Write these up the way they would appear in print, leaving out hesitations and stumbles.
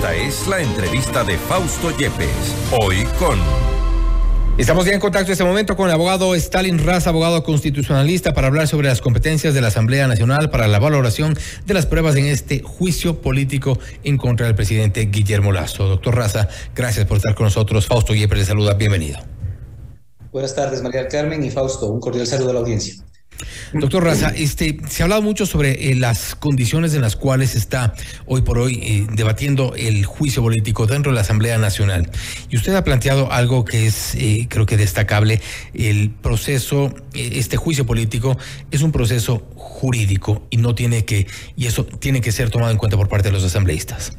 Esta es la entrevista de Fausto Yepes. Hoy con... Estamos ya en contacto en este momento con el abogado Stalin Raza, abogado constitucionalista, para hablar sobre las competencias de la Asamblea Nacional para la valoración de las pruebas en este juicio político en contra del presidente Guillermo Lasso. Doctor Raza, gracias por estar con nosotros. Fausto Yepes le saluda, bienvenido. Buenas tardes, María del Carmen y Fausto. Un cordial saludo a la audiencia. Doctor Raza, se ha hablado mucho sobre las condiciones en las cuales está hoy por hoy debatiendo el juicio político dentro de la Asamblea Nacional. Y usted ha planteado algo que es, creo que destacable. El proceso, este juicio político es un proceso jurídico y eso tiene que ser tomado en cuenta por parte de los asambleístas.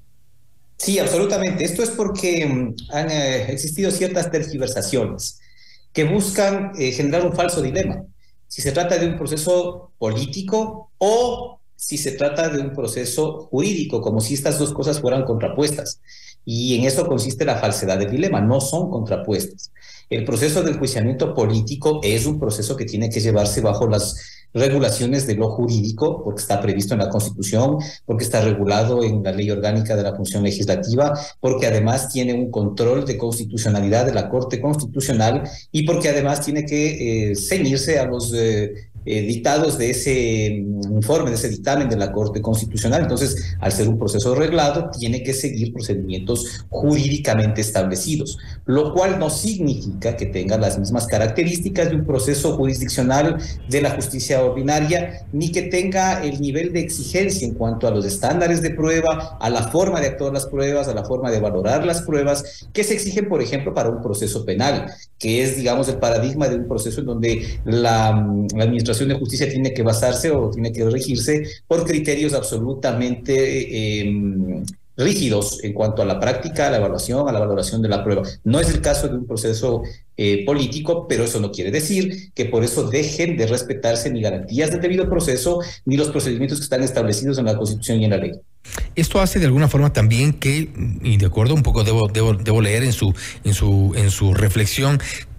Sí, absolutamente. Esto es porque han existido ciertas tergiversaciones que buscan generar un falso dilema. Si se trata de un proceso político o si se trata de un proceso jurídico, como si estas dos cosas fueran contrapuestas. Y en eso consiste la falsedad del dilema, no son contrapuestas. El proceso de enjuiciamiento político es un proceso que tiene que llevarse bajo las regulaciones de lo jurídico, porque está previsto en la Constitución, porque está regulado en la Ley Orgánica de la Función Legislativa, porque además tiene un control de constitucionalidad de la Corte Constitucional y porque además tiene que ceñirse a los dictados de ese informe, de ese dictamen de la Corte Constitucional. Entonces, al ser un proceso reglado, tiene que seguir procedimientos jurídicamente establecidos, lo cual no significa que tenga las mismas características de un proceso jurisdiccional de la justicia ordinaria, ni que tenga el nivel de exigencia en cuanto a los estándares de prueba, a la forma de actuar las pruebas, a la forma de valorar las pruebas, que se exigen, por ejemplo, para un proceso penal, que es, digamos, el paradigma de un proceso en donde la administración de justicia tiene que basarse o tiene que regirse por criterios absolutamente rígidos en cuanto a la práctica, a la valoración de la prueba. No es el caso de un proceso político, pero eso no quiere decir que por eso dejen de respetarse ni garantías del debido proceso, ni los procedimientos que están establecidos en la Constitución y en la ley. Esto hace de alguna forma también que, y de acuerdo, un poco debo leer en su reflexión,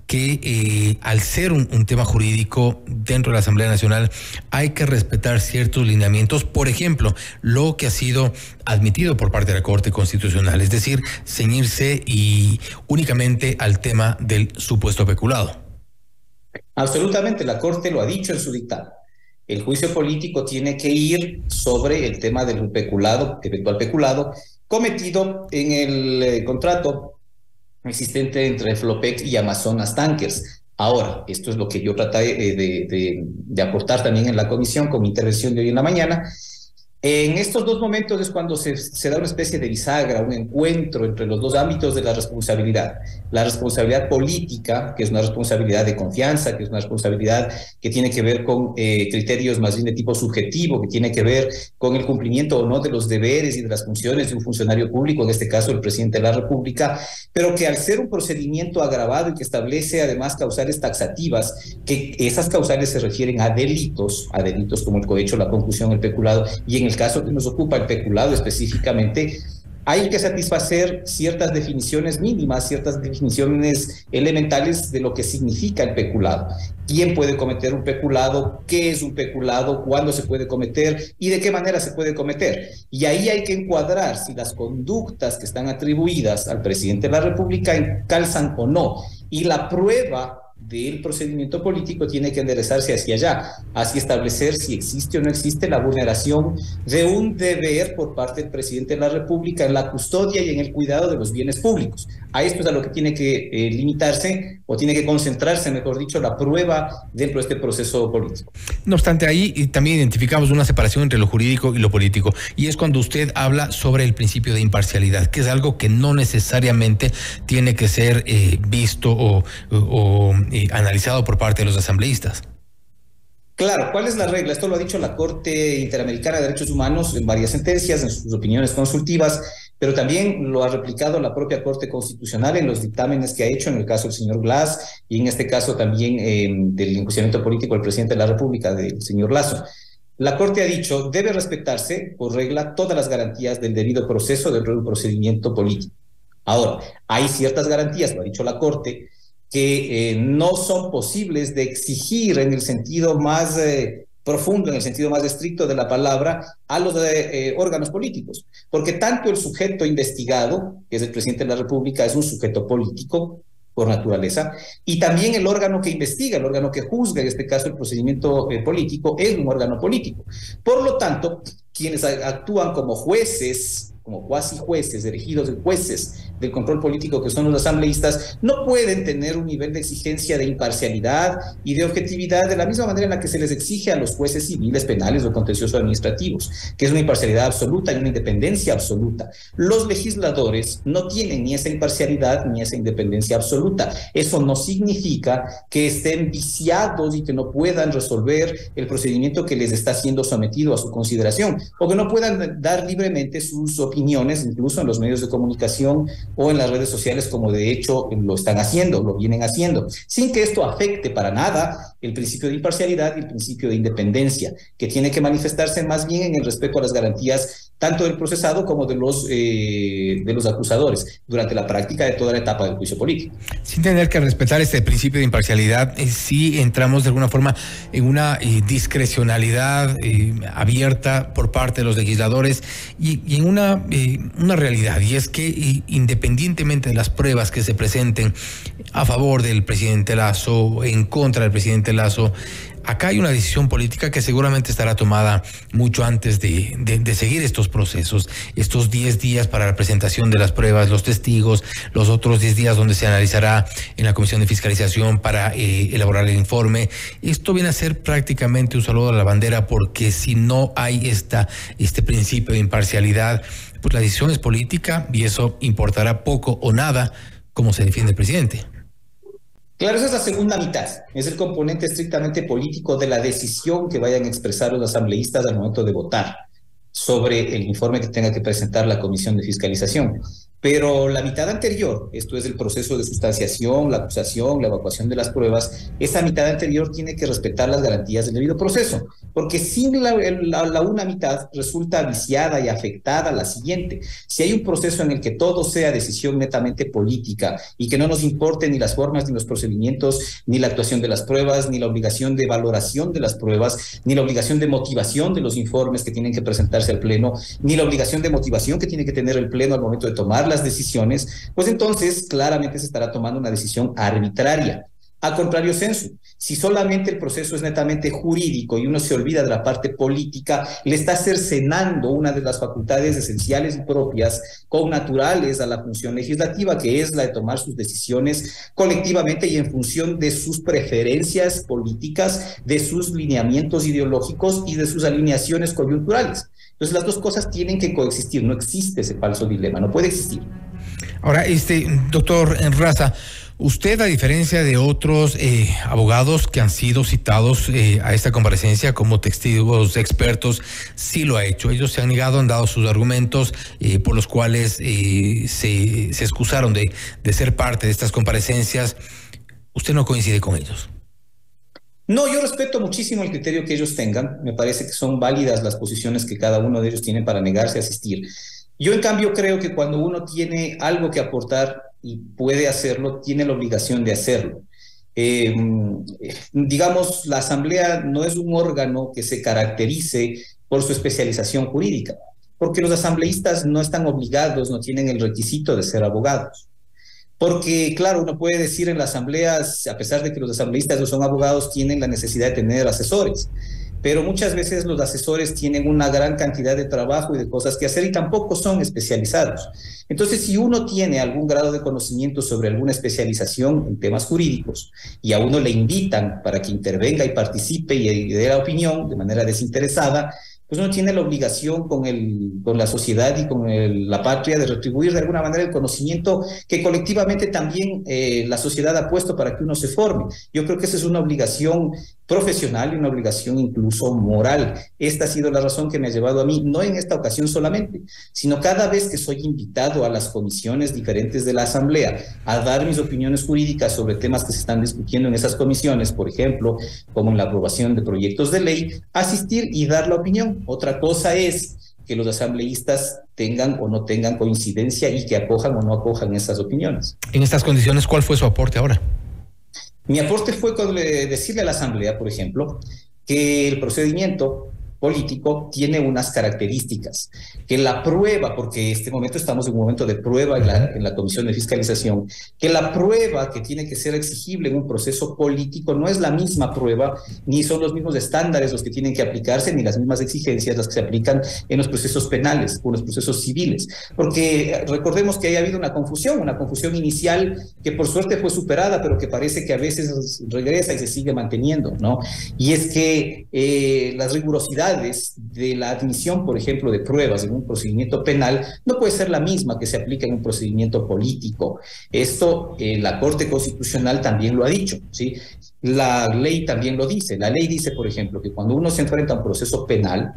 que al ser un tema jurídico dentro de la Asamblea Nacional hay que respetar ciertos lineamientos, por ejemplo, lo que ha sido admitido por parte de la Corte Constitucional, es decir, ceñirse y únicamente al tema del supuesto peculado. Absolutamente, la Corte lo ha dicho en su dictamen. El juicio político tiene que ir sobre el tema del peculado, eventual peculado, cometido en el contrato existente entre Flopec y Amazonas Tankers. Ahora, esto es lo que yo traté de aportar también en la comisión con mi intervención de hoy en la mañana. En estos dos momentos es cuando se da una especie de bisagra, un encuentro entre los dos ámbitos de la responsabilidad. La responsabilidad política, que es una responsabilidad de confianza, que es una responsabilidad que tiene que ver con criterios más bien de tipo subjetivo, que tiene que ver con el cumplimiento o no de los deberes y de las funciones de un funcionario público, en este caso el presidente de la República, pero que al ser un procedimiento agravado y que establece además causales taxativas, que esas causales se refieren a delitos como el cohecho, la concusión, el peculado, y en el caso que nos ocupa el peculado específicamente, hay que satisfacer ciertas definiciones mínimas, ciertas definiciones elementales de lo que significa el peculado. ¿Quién puede cometer un peculado? ¿Qué es un peculado? ¿Cuándo se puede cometer? ¿Y de qué manera se puede cometer? Y ahí hay que encuadrar si las conductas que están atribuidas al presidente de la República calzan o no. Y la prueba del procedimiento político tiene que enderezarse hacia allá, hacia establecer si existe o no existe la vulneración de un deber por parte del presidente de la República en la custodia y en el cuidado de los bienes públicos. A esto es a lo que tiene que limitarse o tiene que concentrarse, mejor dicho, la prueba dentro de este proceso político. No obstante, ahí también identificamos una separación entre lo jurídico y lo político, y es cuando usted habla sobre el principio de imparcialidad, que es algo que no necesariamente tiene que ser visto o analizado por parte de los asambleístas. Claro, ¿cuál es la regla? Esto lo ha dicho la Corte Interamericana de Derechos Humanos en varias sentencias, en sus opiniones consultivas, pero también lo ha replicado la propia Corte Constitucional en los dictámenes que ha hecho en el caso del señor Glass y en este caso también del enjuiciamiento político del presidente de la República, del señor Lasso. La Corte ha dicho, debe respetarse por regla todas las garantías del debido proceso dentro de un procedimiento político. Ahora, hay ciertas garantías, lo ha dicho la Corte, que no son posibles de exigir en el sentido más profundo en el sentido más estricto de la palabra a los órganos políticos, porque tanto el sujeto investigado, que es el presidente de la República, es un sujeto político por naturaleza, y también el órgano que investiga, el órgano que juzga, en este caso el procedimiento político, es un órgano político. Por lo tanto, quienes actúan como jueces, como cuasi jueces, elegidos en jueces del control político, que son los asambleístas, no pueden tener un nivel de exigencia de imparcialidad y de objetividad de la misma manera en la que se les exige a los jueces civiles, penales o contenciosos administrativos, que es una imparcialidad absoluta y una independencia absoluta. Los legisladores no tienen ni esa imparcialidad ni esa independencia absoluta. Eso no significa que estén viciados y que no puedan resolver el procedimiento que les está siendo sometido a su consideración, o que no puedan dar libremente sus opiniones, incluso en los medios de comunicación o en las redes sociales, como de hecho lo están haciendo, lo vienen haciendo, sin que esto afecte para nada el principio de imparcialidad y el principio de independencia, que tiene que manifestarse más bien en el respeto a las garantías tanto del procesado como de los acusadores durante la práctica de toda la etapa del juicio político. Sin tener que respetar este principio de imparcialidad, sí entramos de alguna forma en una discrecionalidad abierta por parte de los legisladores y en una realidad, y es que independientemente de las pruebas que se presenten a favor del presidente Lasso, en contra del presidente Lasso, acá hay una decisión política que seguramente estará tomada mucho antes de seguir estos procesos, estos 10 días para la presentación de las pruebas, los testigos, los otros 10 días donde se analizará en la Comisión de Fiscalización para elaborar el informe. Esto viene a ser prácticamente un saludo a la bandera, porque si no hay este principio de imparcialidad, pues la decisión es política y eso importará poco o nada cómo se defiende el presidente. Claro, esa es la segunda mitad, es el componente estrictamente político de la decisión que vayan a expresar los asambleístas al momento de votar sobre el informe que tenga que presentar la Comisión de Fiscalización. Pero la mitad anterior, esto es el proceso de sustanciación, la acusación, la evacuación de las pruebas, esa mitad anterior tiene que respetar las garantías del debido proceso, porque sin la una mitad resulta viciada y afectada la siguiente. Si hay un proceso en el que todo sea decisión netamente política y que no nos importe ni las formas ni los procedimientos, ni la actuación de las pruebas, ni la obligación de valoración de las pruebas, ni la obligación de motivación de los informes que tienen que presentarse al Pleno, ni la obligación de motivación que tiene que tener el Pleno al momento de tomar las decisiones, pues entonces claramente se estará tomando una decisión arbitraria. A contrario sensu, si solamente el proceso es netamente jurídico y uno se olvida de la parte política, le está cercenando una de las facultades esenciales y propias, connaturales a la función legislativa, que es la de tomar sus decisiones colectivamente y en función de sus preferencias políticas, de sus lineamientos ideológicos y de sus alineaciones coyunturales. Entonces las dos cosas tienen que coexistir, no existe ese falso dilema, no puede existir. Ahora, doctor Raza, usted, a diferencia de otros abogados que han sido citados a esta comparecencia como testigos expertos, sí lo ha hecho. Ellos se han negado, han dado sus argumentos por los cuales se excusaron de ser parte de estas comparecencias. ¿Usted no coincide con ellos? No, yo respeto muchísimo el criterio que ellos tengan. Me parece que son válidas las posiciones que cada uno de ellos tiene para negarse a asistir. Yo, en cambio, creo que cuando uno tiene algo que aportar y puede hacerlo, tiene la obligación de hacerlo. Digamos, la Asamblea no es un órgano que se caracterice por su especialización jurídica, porque los asambleístas no están obligados, no tienen el requisito de ser abogados. Porque, claro, uno puede decir en la Asamblea, a pesar de que los asambleístas no son abogados, tienen la necesidad de tener asesores. Pero muchas veces los asesores tienen una gran cantidad de trabajo y de cosas que hacer y tampoco son especializados. Entonces, si uno tiene algún grado de conocimiento sobre alguna especialización en temas jurídicos y a uno le invitan para que intervenga y participe y dé la opinión de manera desinteresada, pues uno tiene la obligación con la sociedad y con la patria de retribuir de alguna manera el conocimiento que colectivamente también la sociedad ha puesto para que uno se forme. Yo creo que esa es una obligación profesional y una obligación incluso moral. Esta ha sido la razón que me ha llevado a mí, no en esta ocasión solamente, sino cada vez que soy invitado a las comisiones diferentes de la Asamblea a dar mis opiniones jurídicas sobre temas que se están discutiendo en esas comisiones, por ejemplo, como en la aprobación de proyectos de ley, asistir y dar la opinión. Otra cosa es que los asambleístas tengan o no tengan coincidencia y que acojan o no acojan esas opiniones. En estas condiciones, ¿cuál fue su aporte ahora? Mi aporte fue decirle a la Asamblea, por ejemplo, que el procedimiento político tiene unas características, que la prueba, porque en este momento estamos en un momento de prueba en la Comisión de Fiscalización, que la prueba que tiene que ser exigible en un proceso político no es la misma prueba, ni son los mismos estándares los que tienen que aplicarse, ni las mismas exigencias las que se aplican en los procesos penales o los procesos civiles. Porque recordemos que haya habido una confusión inicial que por suerte fue superada, pero que parece que a veces regresa y se sigue manteniendo, ¿no? Y es que las rigurosidades de la admisión, por ejemplo, de pruebas en un procedimiento penal no puede ser la misma que se aplica en un procedimiento político. Esto la Corte Constitucional también lo ha dicho, ¿sí? La ley también lo dice. La ley dice, por ejemplo, que cuando uno se enfrenta a un proceso penal,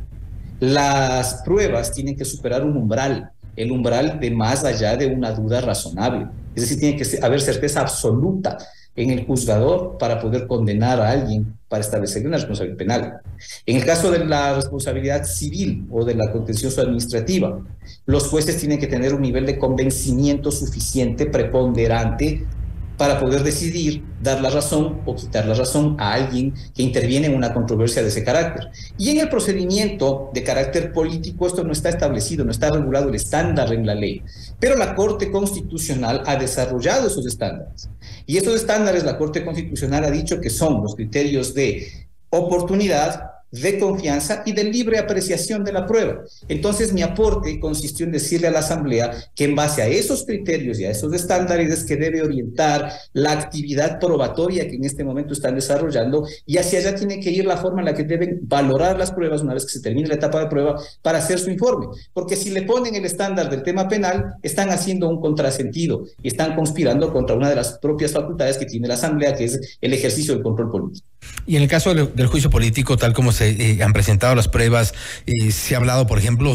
las pruebas tienen que superar un umbral, el umbral de más allá de una duda razonable. Es decir, tiene que haber certeza absoluta en el juzgador para poder condenar a alguien, para establecer una responsabilidad penal. En el caso de la responsabilidad civil o de la contencioso administrativa, los jueces tienen que tener un nivel de convencimiento suficiente, preponderante, para poder decidir dar la razón o quitar la razón a alguien que interviene en una controversia de ese carácter. Y en el procedimiento de carácter político esto no está establecido, no está regulado el estándar en la ley, pero la Corte Constitucional ha desarrollado esos estándares. Y esos estándares la Corte Constitucional ha dicho que son los criterios de oportunidad, de confianza y de libre apreciación de la prueba. Entonces, mi aporte consistió en decirle a la Asamblea que en base a esos criterios y a esos estándares es que debe orientar la actividad probatoria que en este momento están desarrollando, y hacia allá tiene que ir la forma en la que deben valorar las pruebas una vez que se termine la etapa de prueba para hacer su informe. Porque si le ponen el estándar del tema penal, están haciendo un contrasentido y están conspirando contra una de las propias facultades que tiene la Asamblea, que es el ejercicio del control político. Y en el caso del juicio político, tal como se han presentado las pruebas, se ha hablado, por ejemplo,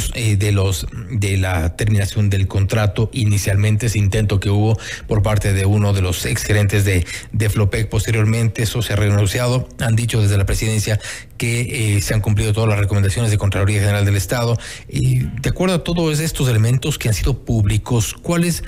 de la terminación del contrato inicialmente, ese intento que hubo por parte de uno de los exgerentes de Flopec. Posteriormente eso se ha renunciado. Han dicho desde la presidencia que se han cumplido todas las recomendaciones de Contraloría General del Estado. De acuerdo a todos estos elementos que han sido públicos, ¿cuál es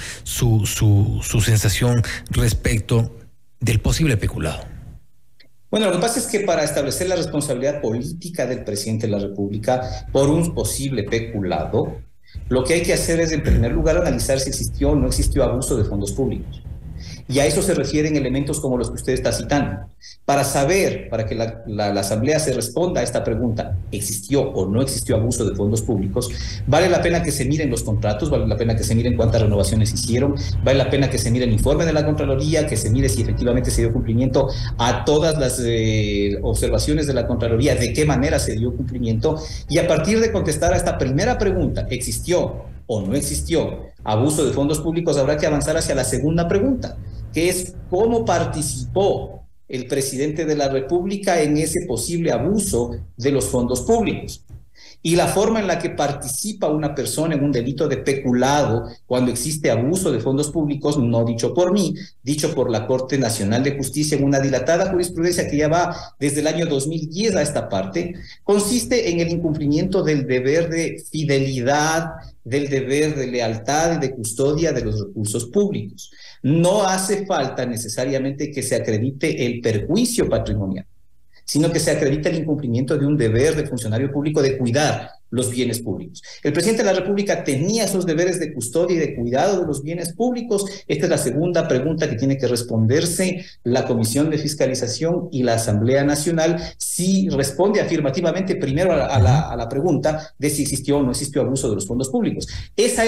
su sensación respecto del posible peculado? Bueno, lo que pasa es que para establecer la responsabilidad política del presidente de la República por un posible peculado, lo que hay que hacer es, en primer lugar, analizar si existió o no existió abuso de fondos públicos. Y a eso se refieren elementos como los que usted está citando. Para saber, para que la Asamblea se responda a esta pregunta, ¿existió o no existió abuso de fondos públicos? Vale la pena que se miren los contratos, vale la pena que se miren cuántas renovaciones hicieron, vale la pena que se mire el informe de la Contraloría, que se mire si efectivamente se dio cumplimiento a todas las observaciones de la Contraloría, de qué manera se dio cumplimiento, y a partir de contestar a esta primera pregunta, ¿existió o no existió abuso de fondos públicos? Habrá que avanzar hacia la segunda pregunta, que es cómo participó el presidente de la República en ese posible abuso de los fondos públicos. Y la forma en la que participa una persona en un delito de peculado cuando existe abuso de fondos públicos, no dicho por mí, dicho por la Corte Nacional de Justicia en una dilatada jurisprudencia que ya va desde el año 2010 a esta parte, consiste en el incumplimiento del deber de fidelidad, del deber de lealtad y de custodia de los recursos públicos. No hace falta necesariamente que se acredite el perjuicio patrimonial, sino que se acredita el incumplimiento de un deber del funcionario público de cuidar los bienes públicos. El presidente de la República tenía esos deberes de custodia y de cuidado de los bienes públicos. Esta es la segunda pregunta que tiene que responderse la Comisión de Fiscalización y la Asamblea Nacional, si responde afirmativamente primero a la pregunta de si existió o no existió abuso de los fondos públicos. Esa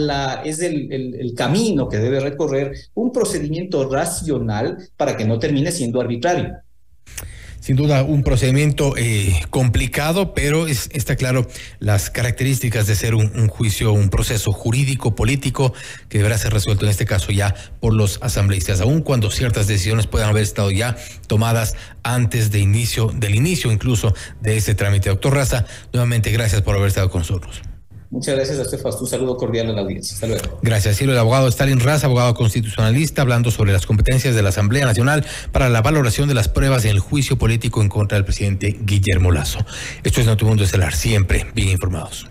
es el camino que debe recorrer un procedimiento racional para que no termine siendo arbitrario. Sin duda, un procedimiento complicado, pero está claro las características de ser un juicio, un proceso jurídico, político, que deberá ser resuelto en este caso ya por los asambleístas, aun cuando ciertas decisiones puedan haber estado ya tomadas antes del inicio incluso de este trámite. Doctor Raza, nuevamente gracias por haber estado con nosotros. Muchas gracias a usted, Fausto. Un saludo cordial a la audiencia. Hasta luego. Gracias. Sí, el abogado Stalin Raza, abogado constitucionalista, hablando sobre las competencias de la Asamblea Nacional para la valoración de las pruebas en el juicio político en contra del presidente Guillermo Lasso. Esto es Notimundo Estelar, siempre bien informados.